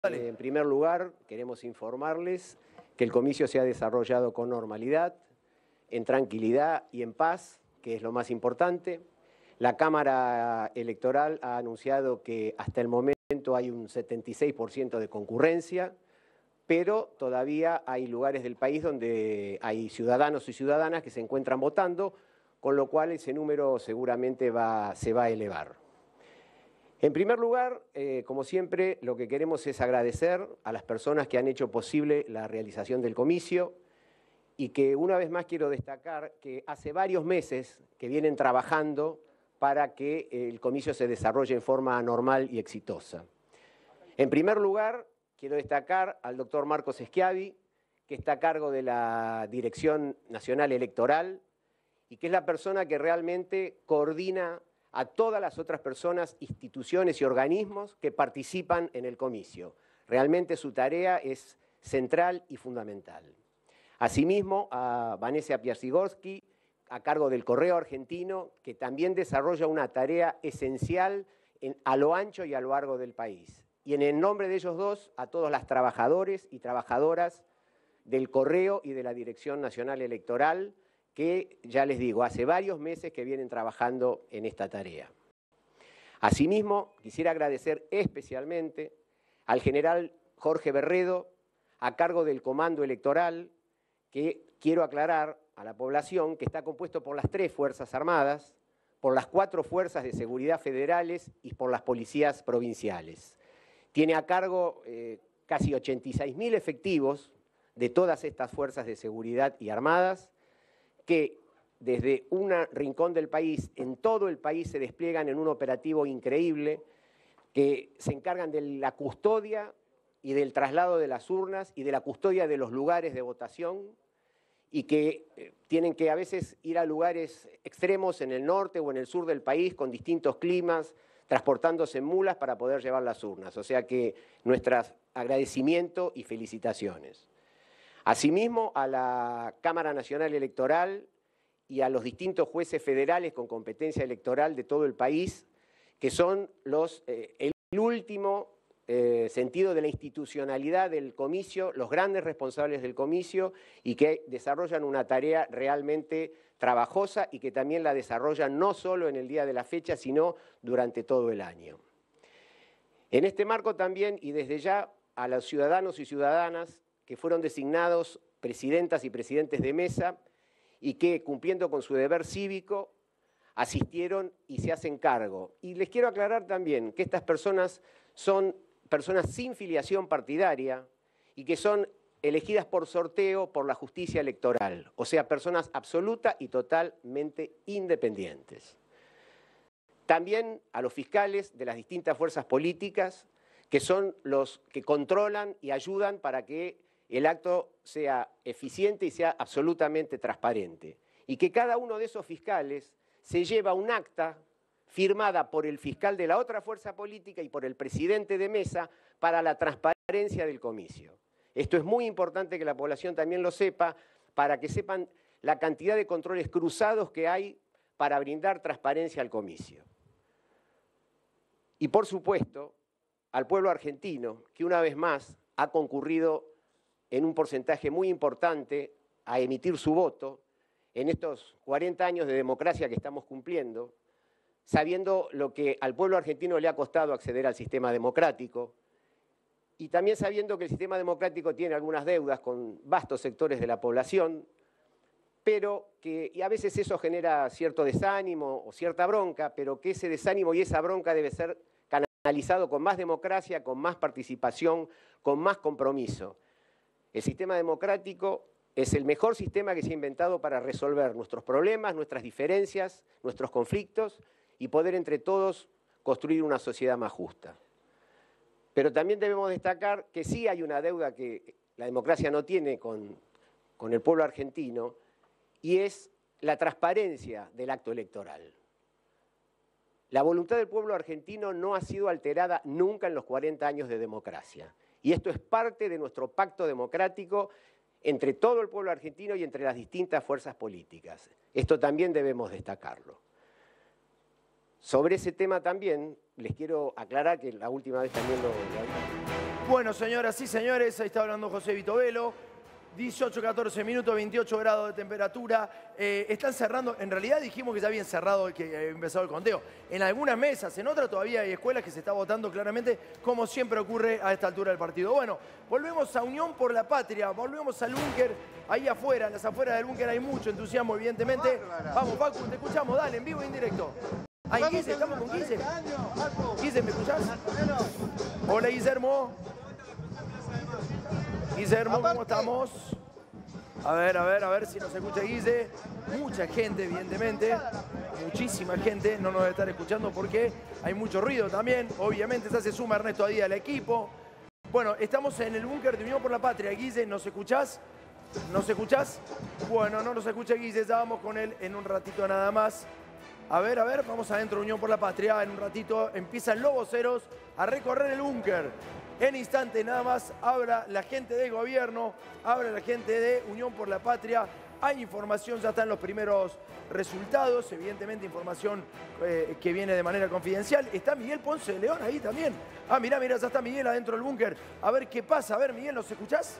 En primer lugar, queremos informarles que el comicio se ha desarrollado con normalidad, en tranquilidad y en paz, que es lo más importante. La Cámara Electoral ha anunciado que hasta el momento hay un 76% de concurrencia, pero todavía hay lugares del país donde hay ciudadanos y ciudadanas que se encuentran votando, con lo cual ese número seguramente se va a elevar. En primer lugar, como siempre, lo que queremos es agradecer a las personas que han hecho posible la realización del comicio y que una vez más quiero destacar que hace varios meses que vienen trabajando para que el comicio se desarrolle en forma normal y exitosa. En primer lugar, quiero destacar al doctor Marcos Schiavi, que está a cargo de la Dirección Nacional Electoral y que es la persona que realmente coordina a todas las otras personas, instituciones y organismos que participan en el comicio. Realmente su tarea es central y fundamental. Asimismo, a Vanessa Pierzigorski, a cargo del Correo Argentino, que también desarrolla una tarea esencial a lo ancho y a lo largo del país. Y en el nombre de ellos dos, a todos los trabajadores y trabajadoras del Correo y de la Dirección Nacional Electoral, que, ya les digo, hace varios meses que vienen trabajando en esta tarea. Asimismo, quisiera agradecer especialmente al general Jorge Berredo, a cargo del Comando Electoral, que quiero aclarar a la población que está compuesto por las 3 Fuerzas Armadas, por las 4 Fuerzas de Seguridad Federales y por las policías provinciales. Tiene a cargo casi 86.000 efectivos de todas estas fuerzas de seguridad y armadas, que desde un rincón del país, en todo el país se despliegan en un operativo increíble, que se encargan de la custodia y del traslado de las urnas y de la custodia de los lugares de votación, y que tienen que a veces ir a lugares extremos en el norte o en el sur del país con distintos climas, transportándose en mulas para poder llevar las urnas. O sea que nuestro agradecimiento y felicitaciones. Asimismo, a la Cámara Nacional Electoral y a los distintos jueces federales con competencia electoral de todo el país, que son el último sentido de la institucionalidad del comicio, los grandes responsables del comicio y que desarrollan una tarea realmente trabajosa y que también la desarrollan no solo en el día de la fecha, sino durante todo el año. En este marco también, y desde ya, a los ciudadanos y ciudadanas que fueron designados presidentas y presidentes de mesa y que, cumpliendo con su deber cívico, asistieron y se hacen cargo. Y les quiero aclarar también que estas personas son personas sin filiación partidaria y que son elegidas por sorteo por la justicia electoral, o sea, personas absoluta y totalmente independientes. También a los fiscales de las distintas fuerzas políticas, que son los que controlan y ayudan para que el acto sea eficiente y sea absolutamente transparente. Y que cada uno de esos fiscales se lleva un acta firmada por el fiscal de la otra fuerza política y por el presidente de mesa para la transparencia del comicio. Esto es muy importante que la población también lo sepa, para que sepan la cantidad de controles cruzados que hay para brindar transparencia al comicio. Y por supuesto, al pueblo argentino, que una vez más ha concurrido en un porcentaje muy importante a emitir su voto en estos 40 años de democracia que estamos cumpliendo, sabiendo lo que al pueblo argentino le ha costado acceder al sistema democrático y también sabiendo que el sistema democrático tiene algunas deudas con vastos sectores de la población, pero que y a veces eso genera cierto desánimo o cierta bronca, pero que ese desánimo y esa bronca debe ser canalizado con más democracia, con más participación, con más compromiso. El sistema democrático es el mejor sistema que se ha inventado para resolver nuestros problemas, nuestras diferencias, nuestros conflictos y poder entre todos construir una sociedad más justa. Pero también debemos destacar que sí hay una deuda que la democracia no tiene con el pueblo argentino, y es la transparencia del acto electoral. La voluntad del pueblo argentino no ha sido alterada nunca en los 40 años de democracia. Y esto es parte de nuestro pacto democrático entre todo el pueblo argentino y entre las distintas fuerzas políticas. Esto también debemos destacarlo. Sobre ese tema también les quiero aclarar que la última vez también lo hablamos. Bueno, señoras y señores, ahí está hablando José Vitovelo. 18, 14 minutos, 28 grados de temperatura. Están cerrando, en realidad dijimos que ya habían cerrado, que había empezado el conteo. En algunas mesas, en otras todavía hay escuelas que se está votando claramente, como siempre ocurre a esta altura del partido. Bueno, volvemos a Unión por la Patria, volvemos al búnker, ahí afuera, en las afueras del búnker hay mucho entusiasmo, evidentemente. Vamos, Facu, te escuchamos, dale, en vivo e en directo. Ahí, Guise, estamos con Guise. Guise, ¿me escuchás? Hola, Guillermo. Guillermo, ¿cómo estamos? A ver si nos escucha Guille. Mucha gente, evidentemente. Muchísima gente no nos debe estar escuchando porque hay mucho ruido también. Obviamente se suma Ernesto Adía al equipo. Bueno, estamos en el búnker de Unión por la Patria. Guille, ¿nos escuchás? ¿Nos escuchás? Bueno, no nos escucha Guille, ya vamos con él en un ratito nada más. A ver, vamos adentro de Unión por la Patria. En un ratito empiezan los voceros a recorrer el búnker. En instante nada más habla la gente del gobierno, habla la gente de Unión por la Patria. Hay información, ya están los primeros resultados, evidentemente información que viene de manera confidencial. Está Miguel Ponce de León ahí también. Ah, mirá, ya está Miguel adentro del búnker. A ver qué pasa. A ver, Miguel, ¿nos escuchás?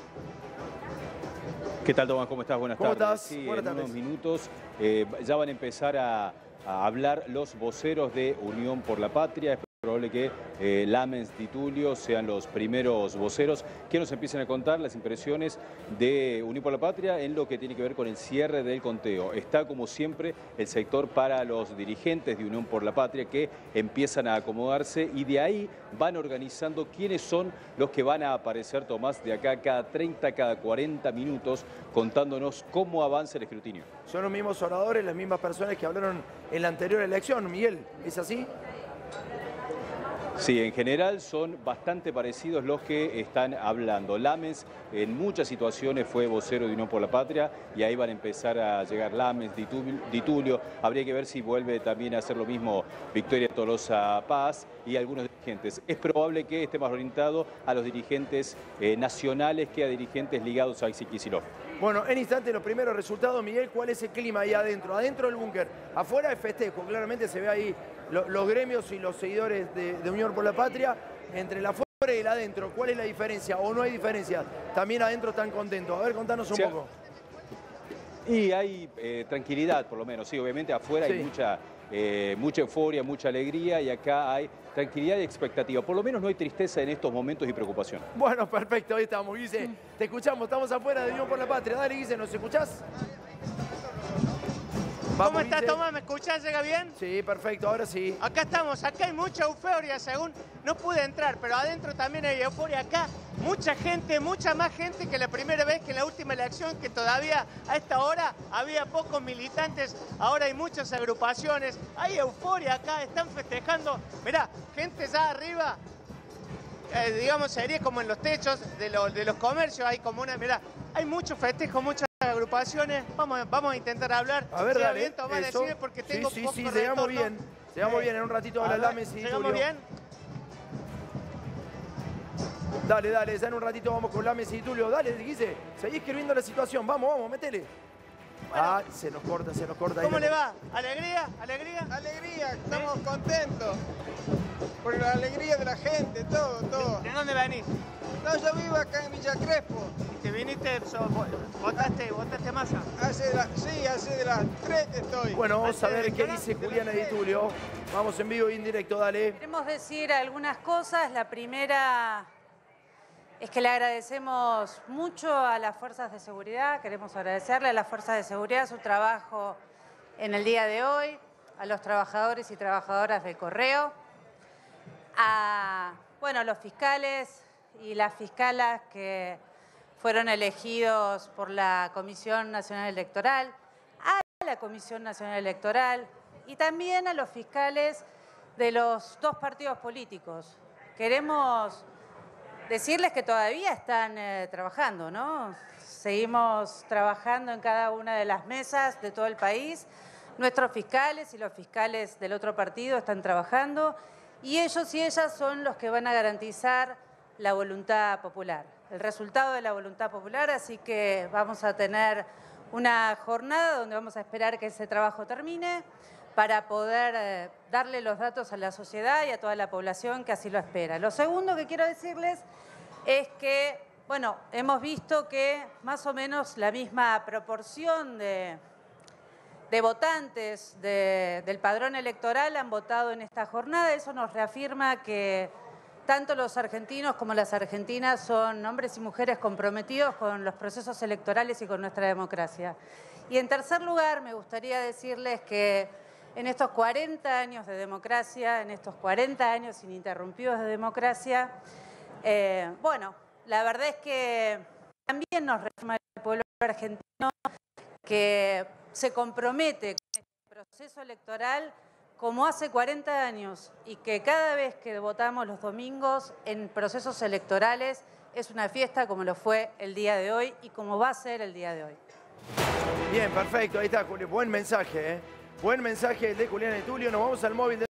¿Qué tal, Tomás? ¿Cómo estás? Buenas tardes. ¿Cómo estás? Sí, Buenas tardes. En unos minutos ya van a empezar a hablar los voceros de Unión por la Patria. Es probable que Lamens y Tulio sean los primeros voceros que nos empiecen a contar las impresiones de Unión por la Patria en lo que tiene que ver con el cierre del conteo. Está, como siempre, el sector para los dirigentes de Unión por la Patria que empiezan a acomodarse y de ahí van organizando quiénes son los que van a aparecer, Tomás, de acá cada 30, cada 40 minutos, contándonos cómo avanza el escrutinio. Son los mismos oradores, las mismas personas que hablaron en la anterior elección, Miguel, ¿es así? Sí, en general son bastante parecidos los que están hablando. Lamens en muchas situaciones fue vocero de Unión por la Patria y ahí van a empezar a llegar Lamens, Di Tulio. Habría que ver si vuelve también a hacer lo mismo Victoria Tolosa Paz y algunos dirigentes. Es probable que esté más orientado a los dirigentes nacionales que a dirigentes ligados a Kicillof. Bueno, en instante los primeros resultados, Miguel, ¿cuál es el clima ahí adentro? Adentro del búnker, afuera de festejo, claramente se ve ahí los gremios y los seguidores de Unión por la Patria, entre el afuera y el adentro. ¿Cuál es la diferencia o no hay diferencia? También adentro están contentos. A ver, contanos un poco. Y hay tranquilidad, por lo menos. Sí, obviamente afuera hay mucha euforia, mucha alegría y acá hay tranquilidad y expectativa. Por lo menos no hay tristeza en estos momentos y preocupación. Bueno, perfecto, ahí estamos, Guille. Te escuchamos, estamos afuera de Unión por la Patria. Dale, Guille, ¿nos escuchás? Vamos, ¿Cómo estás, Guille. Tomás? ¿Me escuchás? ¿Llega bien? Sí, perfecto, ahora sí. Acá estamos, acá hay mucha euforia, según no pude entrar, pero adentro también hay euforia. Acá mucha gente, mucha más gente que la primera vez, que en la última elección, que todavía a esta hora había pocos militantes, ahora hay muchas agrupaciones, hay euforia acá, están festejando. Mirá, gente ya arriba, digamos, sería como en los techos de los comercios, hay como una, mirá, hay mucho festejo, muchas agrupaciones. Vamos a intentar hablar. A ver, dale, bien, Tomás, eso. decide porque tengo Sí, poco llegamos bien. Llegamos bien, en un ratito habla Lamens y ¿Llegamos Tulio. bien? Dale, ya en un ratito vamos con Lamens y Tulio. Dale, Guille, seguí escribiendo la situación. Vamos, métele. Bueno, se nos corta. ¿Cómo le va? ¿Alegría? ¿Alegría? Alegría, estamos contentos por la alegría de la gente, todo. ¿De dónde venís? No, yo vivo acá en Villa Crespo. ¿Te viniste, votaste Massa? Hace de las 3 que estoy. Bueno, vamos a ver qué dice Juliana Di Tulio. Vamos en vivo y en directo, dale. Queremos decir algunas cosas. La primera es que le agradecemos mucho a las fuerzas de seguridad. Queremos agradecerle a las fuerzas de seguridad su trabajo en el día de hoy, a los trabajadores y trabajadoras del Correo, a los fiscales y las fiscalas que fueron elegidos por la Comisión Nacional Electoral, a la Comisión Nacional Electoral y también a los fiscales de los dos partidos políticos. Queremos decirles que todavía están trabajando, ¿no? Seguimos trabajando en cada una de las mesas de todo el país. Nuestros fiscales y los fiscales del otro partido están trabajando y ellos y ellas son los que van a garantizar la voluntad popular, el resultado de la voluntad popular, así que vamos a tener una jornada donde vamos a esperar que ese trabajo termine para poder darle los datos a la sociedad y a toda la población que así lo espera. Lo segundo que quiero decirles es que, bueno, hemos visto que más o menos la misma proporción de votantes del padrón electoral han votado en esta jornada. Eso nos reafirma que tanto los argentinos como las argentinas son hombres y mujeres comprometidos con los procesos electorales y con nuestra democracia. Y en tercer lugar, me gustaría decirles que en estos 40 años de democracia, en estos 40 años ininterrumpidos de democracia, bueno, la verdad es que también nos reafirma el pueblo argentino que se compromete con este proceso electoral como hace 40 años y que cada vez que votamos los domingos en procesos electorales es una fiesta como lo fue el día de hoy y como va a ser el día de hoy. Bien, perfecto. Ahí está, Julio. Buen mensaje, ¿eh? Buen mensaje el de Juliana y Tulio. Nos vamos al móvil de